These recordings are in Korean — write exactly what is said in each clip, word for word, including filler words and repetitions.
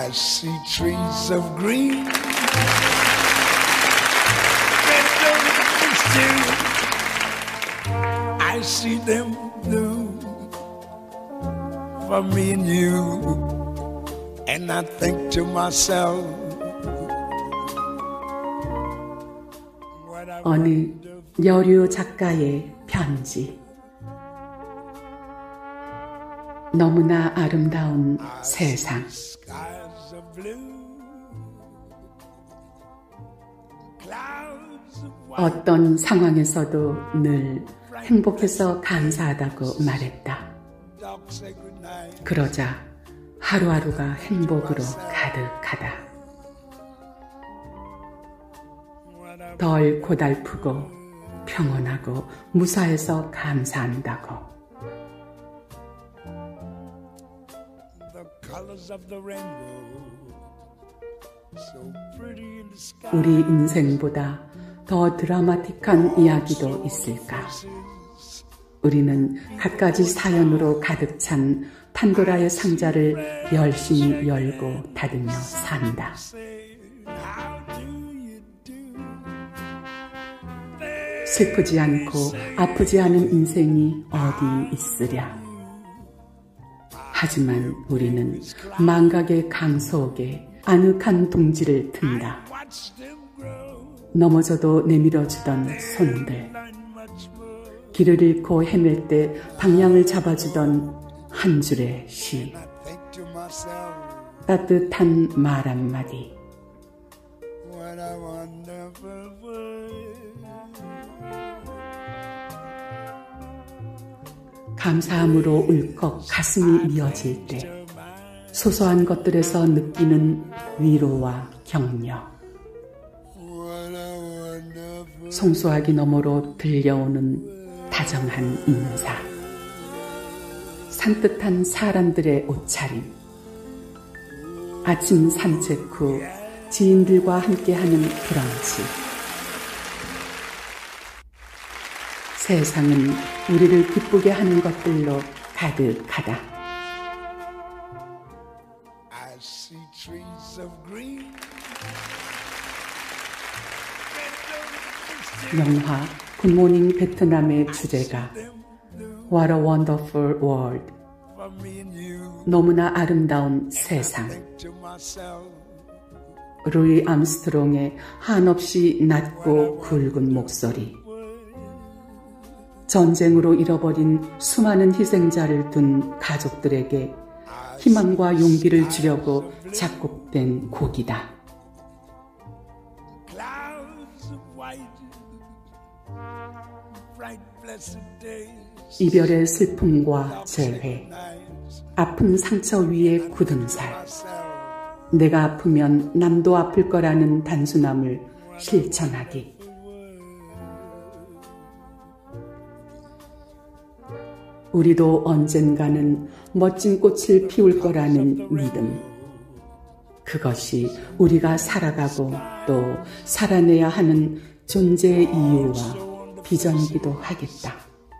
I see trees of green, red roses too. I see them blue for me and you. And I think to myself, 어느 여류 작가의 편지. 너무나 아름다운 세상. 어떤 상황에서도 늘 행복해서 감사하다고 말했다. 그러자 하루하루가 행복으로 가득하다. 덜 고달프고 평온하고 무사해서 감사한다고. 우리 인생보다 더 드라마틱한 이야기도 있을까? 우리는 갖가지 사연으로 가득 찬 판도라의 상자를 열심히 열고 닫으며 산다. 슬프지 않고 아프지 않은 인생이 어디 있으랴. 하지만 우리는 망각의 강 속에 아늑한 둥지를 튼다. 넘어져도 내밀어주던 손들, 길을 잃고 헤맬 때 방향을 잡아주던 한 줄의 시, 따뜻한 말 한마디. 감사함으로 울컥 가슴이 미어질 때 소소한 것들에서 느끼는 위로와 격려, 송수하기 너머로 들려오는 다정한 인사, 산뜻한 사람들의 옷차림, 아침 산책 후 지인들과 함께하는 브런치. 세상은 우리를 기쁘게 하는 것들로 가득하다. 영화 굿모닝 베트남의 주제가 What a Wonderful World, 너무나 아름다운 세상. 루이 암스트롱의 한없이 낮고 굵은 목소리, 전쟁으로 잃어버린 수많은 희생자를 둔 가족들에게 희망과 용기를 주려고 작곡된 곡이다. 이별의 슬픔과 재회, 아픈 상처 위에 굳은 살, 내가 아프면 남도 아플 거라는 단순함을 실천하기. 우리도 언젠가는 멋진 꽃을 피울 거라는 믿음. 그것이 우리가 살아가고 또 살아내야 하는 존재의 이유와 비전이기도 하겠다.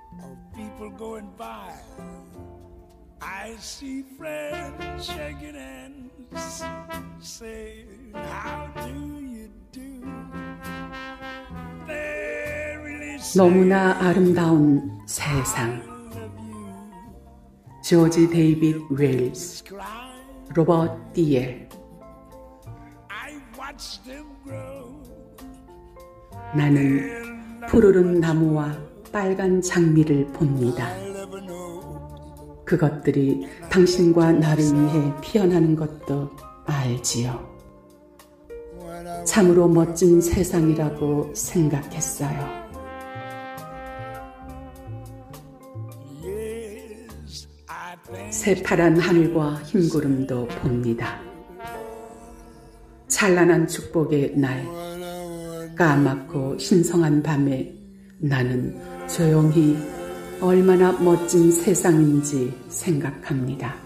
너무나 아름다운 세상. 조지 데이빗 웨일스, 로버트 디엘. 나는 푸르른 나무와 빨간 장미를 봅니다. 그것들이 당신과 나를 위해 피어나는 것도 알지요. 참으로 멋진 세상이라고 생각했어요. 새파란 하늘과 흰구름도 봅니다. 찬란한 축복의 날, 까맣고 신성한 밤에 나는 조용히 얼마나 멋진 세상인지 생각합니다.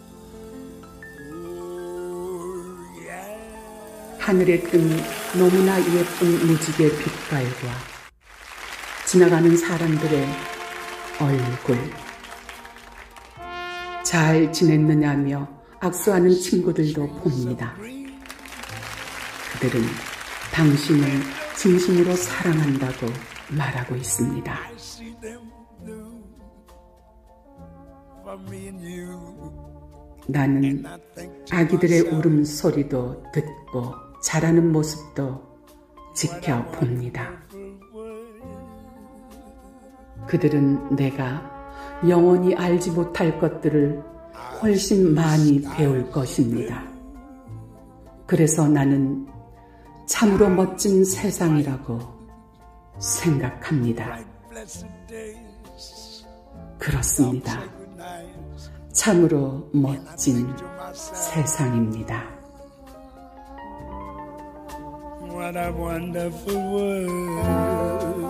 하늘에 뜬 너무나 예쁜 무지개 빛깔과 지나가는 사람들의 얼굴, 잘 지냈느냐며 악수하는 친구들도 봅니다. 그들은 당신을 진심으로 사랑한다고 말하고 있습니다. 나는 아기들의 울음소리도 듣고 자라는 모습도 지켜봅니다. 그들은 내가 영원히 알지 못할 것들을 훨씬 많이 배울 것입니다. 그래서 나는 참으로 멋진 세상이라고 생각합니다. 그렇습니다. 참으로 멋진 세상입니다. What a wonderful world.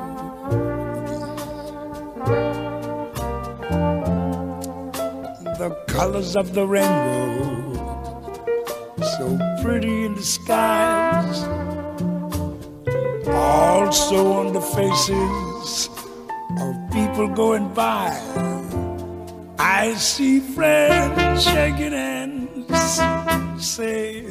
The colors of the rainbow, so pretty in the skies, also on the faces of people going by. I see friends shaking hands, say